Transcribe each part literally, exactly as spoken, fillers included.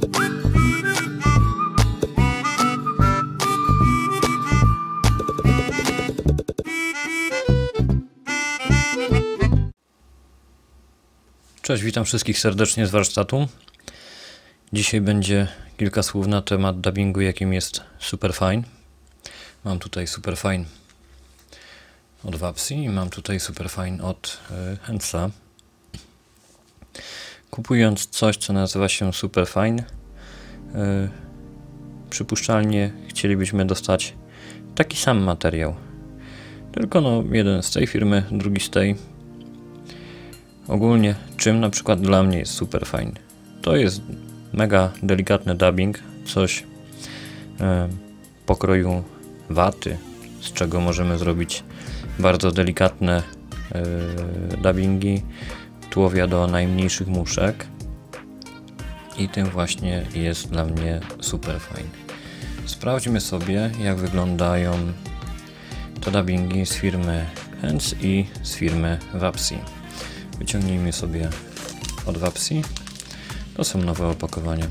Cześć, witam wszystkich serdecznie z warsztatu. Dzisiaj będzie kilka słów na temat dubbingu, jakim jest Superfine. Mam tutaj Superfine od Vapsi i mam tutaj Superfine od y, Handsa. Kupując coś, co nazywa się Superfine, y, przypuszczalnie chcielibyśmy dostać taki sam materiał. Tylko no, jeden z tej firmy, drugi z tej. Ogólnie, czym na przykład dla mnie jest Superfine? To jest mega delikatny dubbing, coś e, pokroju waty, z czego możemy zrobić bardzo delikatne e, dubbingi, tułowia do najmniejszych muszek i tym właśnie jest dla mnie Superfine. Sprawdźmy sobie, jak wyglądają te dubbingi z firmy Hands i z firmy Vapsi. Wyciągnijmy sobie od Vapsi. To są nowe opakowania.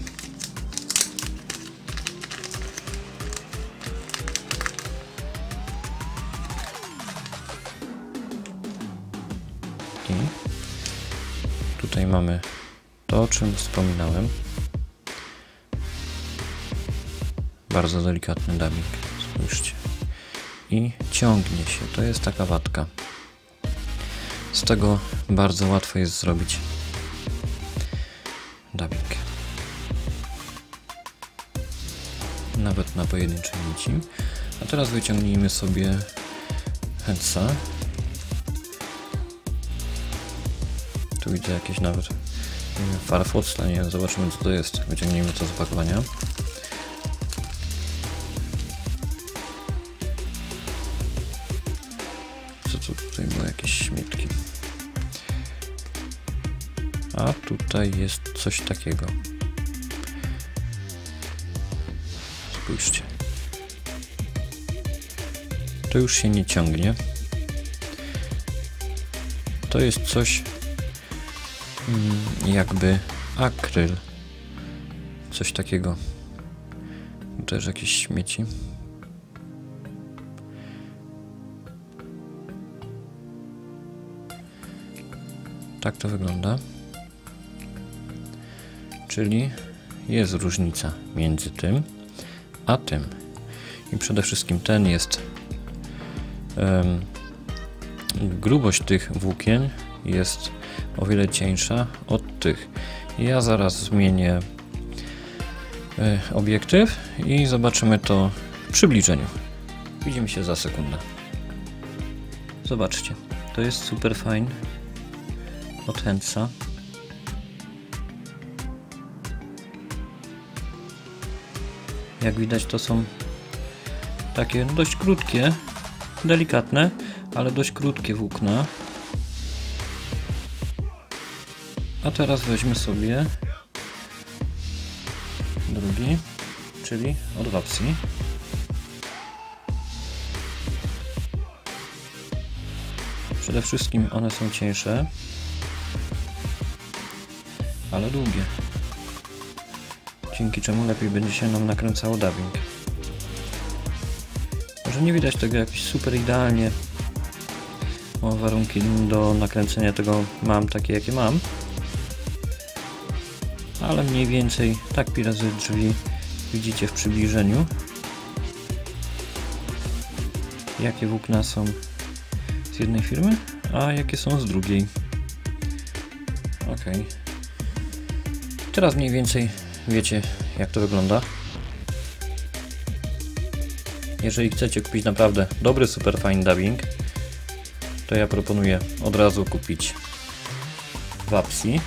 I tutaj mamy to, o czym wspominałem. Bardzo delikatny dubbing. Spójrzcie. I ciągnie się. To jest taka watka. Z tego bardzo łatwo jest zrobić dubbing. Nawet na pojedynczej nici. A teraz wyciągnijmy sobie Handsa. Tu widzę jakieś nawet farfocle, nie wiem, zobaczymy co to jest. Wyciągnijmy to z opakowania. Co tu tutaj było? Jakieś śmietki. A tutaj jest coś takiego. Spójrzcie. To już się nie ciągnie. To jest coś jakby akryl. Coś takiego. Też jakieś śmieci. Tak to wygląda. Czyli jest różnica między tym a tym. I przede wszystkim ten jest um, grubość tych włókien jest o wiele cieńsza od tych. Ja zaraz zmienię y, obiektyw i zobaczymy to w przybliżeniu. Widzimy się za sekundę. Zobaczcie, to jest Superfine od Handsa. Jak widać, to są takie dość krótkie, delikatne, ale dość krótkie włókna. A teraz weźmy sobie drugi, czyli od Vapsi. Przede wszystkim one są cieńsze, ale długie. Dzięki czemu lepiej będzie się nam nakręcało dubbing. Może nie widać tego jakoś super idealnie. O, warunki do nakręcenia tego mam takie jakie mam. Ale mniej więcej tak pi razy drzwi widzicie w przybliżeniu. Jakie włókna są z jednej firmy, a jakie są z drugiej. Ok. Teraz mniej więcej wiecie, jak to wygląda. Jeżeli chcecie kupić naprawdę dobry Superfine dubbing, to ja proponuję od razu kupić Vapsi.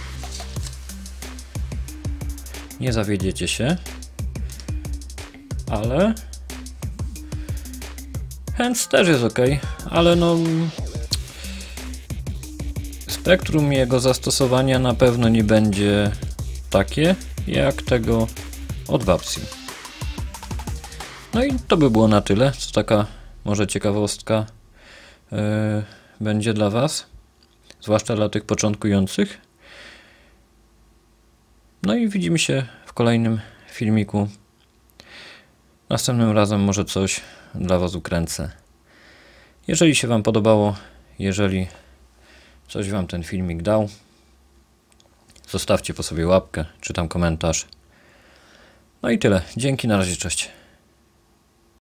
Nie zawiedziecie się, ale Hands też jest ok, ale no spektrum jego zastosowania na pewno nie będzie takie jak tego od Vapsi. No i to by było na tyle, co taka może ciekawostka yy, będzie dla Was, zwłaszcza dla tych początkujących. No i widzimy się w kolejnym filmiku. Następnym razem może coś dla Was ukręcę. Jeżeli się Wam podobało, jeżeli coś Wam ten filmik dał, zostawcie po sobie łapkę, czy tam komentarz. No i tyle. Dzięki, na razie, cześć.